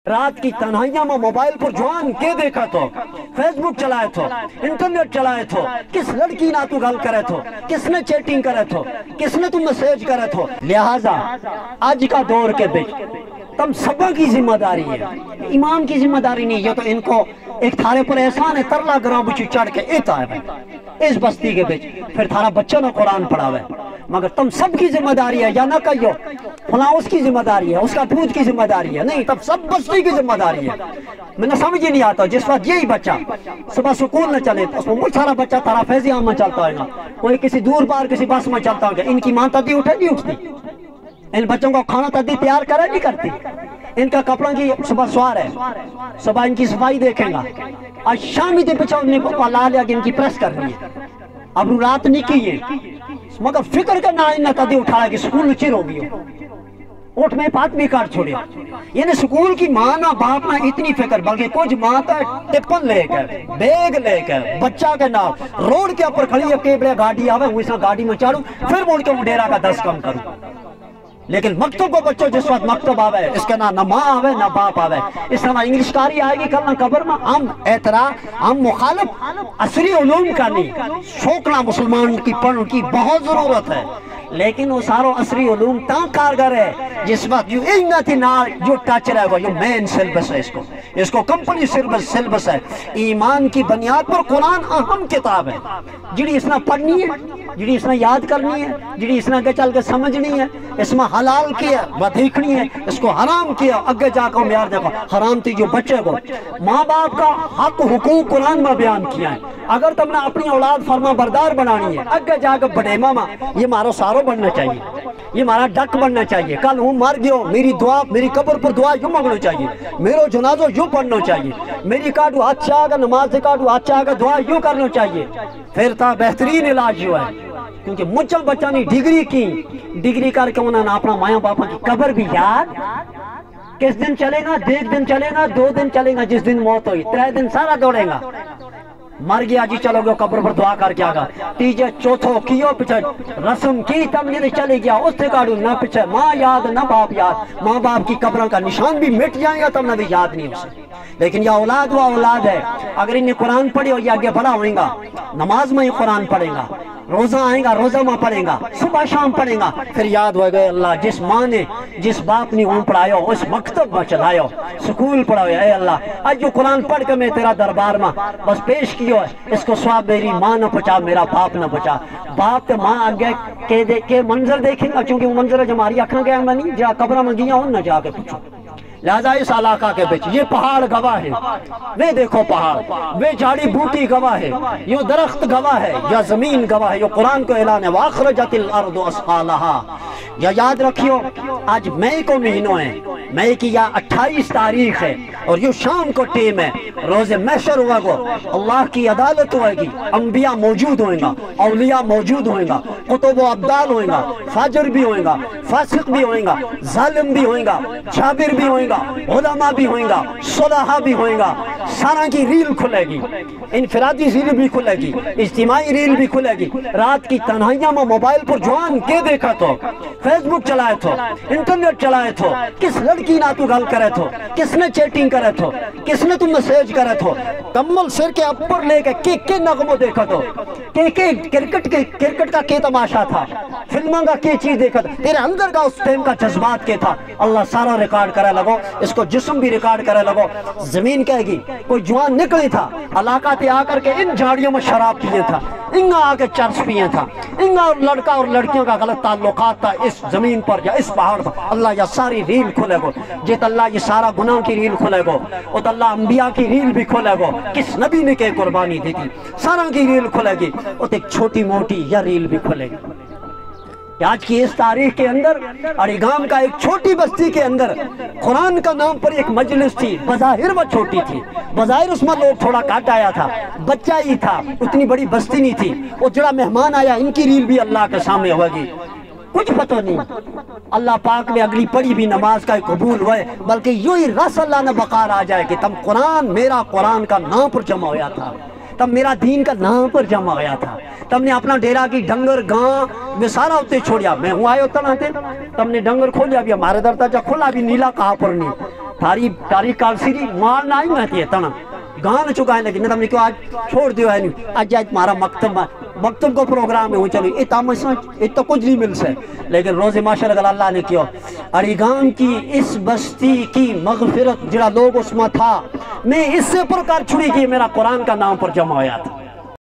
رات کی تنہائیاں میں موبائل پر جوان کے دیکھا تو فیس بک چلائے تھو انٹرنیٹ چلائے تھو کس لڑکی نہ تو گل کرے تھو کس نے چیٹنگ کرے تھو کس نے تو میسیج کرے تھو لہٰذا آج کا دور کے بچ تم سبا کی ذمہ داری ہے امام کی ذمہ داری نہیں یہ تو ان کو ایک تھارے پر احسان ہے ترلا گراں بچی چڑھ کے ایتا ہے اس بستی کے بچ پھر تھارا بچہ نہ قرآن پڑھا ہے مگر تم سب کی ذمہ داری ہے یا نہ کہیو فلاں اس کی ذمہ داری ہے اس کا دودھ کی ذمہ داری ہے نہیں تب سب بستی کی ذمہ داری ہے میں نے سمجھ ہی نہیں آتا جس وقت یہی بچہ صبح سکول نہ چلے اس میں مجھ سارا بچہ تھارا فیضی عام میں چلتا ہوگا کوئی کسی دور بار کسی بس میں چلتا ہوگا ان کی ماں تدی اٹھے نہیں اٹھتی ان بچوں کو کھانا تدی تیار کرے نہیں کرتی ان کا کپڑوں کی صبح سوار ہے صبح ان کی صفائی دیکھیں گا آج شامی دے پچھا انہیں کو لا لیا کہ ان کی پریس کر رہی ہے اب رات نہیں کی ہے مگر فکر کرنا انہیں تدی اٹھایا کہ سکول چیر ہو گئی اٹھ میں پات بھی کاٹ چھوڑے یعنی سکول کی ماں نہ باپ نہ اتنی فکر بلکہ کچھ ماں تا ٹپن لے کر بیگ لے کر بچہ کے نام روڈ کے اوپر کھڑی ہے کہ بڑے گاڑی آوے وہ اس گاڑی میں چاڑوں پھر مڑ کے ڈیرا کا 10 کم کروں لیکن مکتب کو بچوں جس وقت مکتب آوے اس کے نہ ماں آوے نہ باپ آوے اس طرح انگلش کاری آئے گی کل نہ قبر میں ہم اعتراض ہم مخالف عصری علوم کا نہیں شوقنا مسلمان کی پڑھنے کی بہت ضرورت ہے لیکن وہ سارو عصری علوم تاں کارگر ہے جس وقت جو اینا تھی نہ جو ٹاچ رہے گا یہ مین سیلبس ہے اس کو کمپنی سیلبس ہے ایمان کی بنیاد پر قرآن اہم کتاب ہے جڑی اس نے پڑھنی ہے جڑی اس نے یاد کرنی ہے جڑی اس نے چل کے سمجھنی ہے اس میں حلال کیا وہ دیکھنی ہے اس کو حرام کیا اگے جا کر میار دیکھو حرام تھی جو بچے کو ماں باپ کا حق حقوق قرآن میں بیان کیا ہے اگر تم نے اپنی اولاد فرما بردار بنانی ہے اگے جا کر بڑے ماما یہ مارو سارو بننا چاہیے یہ مارا ڈک بننا چاہیے کل ہوں مر گئے میری دعا میری قبر پر دعا یوں مانگنا چاہیے میرو جنازو یوں پڑھنا چاہیے میری کاٹو ہاتھ چاہ کر نماز سے کاٹو ہاتھ چاہ کر دعا یوں کرنا چاہیے پھر تھا بہترین علاج جو ہے کیونکہ مجھل بچہ نے ڈگری کر کے انہوں نے اپنا ماں باپا کی قبر بھی یاد کس دن چلے گا 1 دن چلے گا 2 دن چلے گا جس دن موت ہوئی 3 دن سارا دوڑے گا مر گیا جی چلو گے قبر پر دعا کر کے آگا تیجے چوتھو کیو پچھے رسم کی تم نہیں چلے گیا اس سے کاڑو نہ پچھے ماں یاد نہ باپ یاد ماں باپ کی قبروں کا نشان بھی مٹ جائیں گا تم نہ بھی یاد نہیں ہو سکے لیکن یہ اولاد وہ اولاد ہے اگر انہیں قرآن پڑھے ہو یہ آگے بڑا ہوئیں گا نماز میں ہی قرآن پڑھیں گا روزہ آئیں گا روزہ میں پڑھیں گا صبح شام پڑھیں گا پھر یاد ہوئے گئے اللہ جس ماں نے جس باپ نے اون پڑھایا اس مکتب میں چلایا سکول پڑھایا اے اللہ آج جو قرآن پڑھ کے میں تیرا دربار میں بس پیش کیو ہے اس کو ثواب میری ماں نہ پچا میرا باپ نہ پچا باپ تے ماں آگے کے منظر دیکھیں گا چونکہ وہ منظر ہے جو ہماری اکھاں گیا میں نہیں جا قبرہ میں گیا ہوں نہ جا کے پوچھو لہذا اس علاقہ کے بچ یہ پہاڑ گواہ ہے وہ دیکھو پہاڑ وہ جھاڑی بوٹی گواہ ہے یہ درخت گواہ ہے یا زمین گواہ ہے یہ قرآن کو اعلان ہے وَأَخْرَجَتِ الْأَرْضُ أَثْقَالَهَا یا یاد رکھیو آج مئی کو مہینوں ہیں مئی کی یا 28 تاریخ ہے اور یہ شام کو ٹیم ہے روز محشر ہوا گو اللہ کی عدالت ہوئے گی انبیاء موجود ہوئیں گا اولیاء موجود ہوئیں گا قطب و عبدال ہوئیں گا فاجر بھی ہوئیں گا فاسق بھی ہوئیں گا ظالم بھی ہوئیں گا جابر بھی ہوئیں گا علماء بھی ہوئیں گا صلحاء بھی ہوئیں گا سارا کی ریل کھلے گی انفرادی ریل بھی کھلے گی اجتماعی ریل بھی کھلے گی رات کی تنہائیاں میں موبائل پر جوان کے دیکھا تو فیس بک چلائے تھو انٹرنیٹ چلائے تھو کس لڑکی نہ تو گل کرے تھو کس نے چیٹنگ کرے تھو کس نے تم میسیج کرے تھو کمل سر کے اوپر لے کے نغموں دیکھا تو کرکٹ کا کے تماشا تھا فلموں کا کی چیز دیکھا تھا تیرے اندر کا اس ٹائم کا جذبات کے تھا اللہ سارا ریکارڈ کرے لگو اس کو جسم بھی ریکارڈ کرے لگو زمین کہے گی کوئی جوان نکلی تھا علاقہ تے آ کر کے ان جھاڑیوں میں شراب پیے تھا انگا آ کے چرس پیے تھا انگا اور لڑکا اور لڑکیوں کا غلط تعلقات تھا اس زمین پر یا اس پہاڑ پر اللہ یہ ساری ریل کھلے گو جیت اللہ یہ سارا گناہ کی ریل کھلے گو اور اللہ انبیاء کی ریل بھی کھلے گو کس نبی نے کہ قربانی دی تھی سارا کی ریل کھلے گی اور ایک چھوٹی موٹی یا ریل بھی کھلے گی آج کی اس تاریخ کے اندر اڑیگام کا ایک چھوٹی بستی کے اندر قرآن کا نام پر ایک مجلس تھی بظاہر وہ چھوٹی تھی بظاہر اس میں لوگ تھوڑا کاٹ آیا تھا بچہ ہی تھا اتنی بڑی بستی نہیں تھی وہ جڑا مہمان آیا ان کی ریل بھی اللہ کے سامنے ہوگی کچھ پتہ نہیں اللہ پاک نے اگلی پڑھی بھی نماز کا قبول ہوئے بلکہ یوں ہی رس اللہ نے بقار آ جائے کہ تم قرآن میرا قرآن کا نام پر جمع ہویا تھا تب میرا دین کا نام پر جمع ہویا تھا تم نے اپنا ڈیرا کی ڈنگر گاں میں سارا ہوتے چھوڑیا میں ہوں آئے ہوتا نہ تھے تم نے ڈنگر کھولیا بھی ہمارے در تجا کھولا بھی نیلا کہا پر نہیں تاریخ کالسیری مارنا ہی مہتی ہے تنا گان چکا ہے لیکن ہم نے کیوں آج چھوڑ دیو ہے نہیں آج تمہارا مکتب کو پروگرام ہے وہ چلو یہ تو کچھ نہیں مل سے لیکن روز معاشر اللہ نے کیوں اڑی گام کی اس بستی کی مغفرت جڑا لوگ اس میں تھا میں اس سے پرکار چھڑی کی میرا قرآن کا نام پر جمع ہویا تھا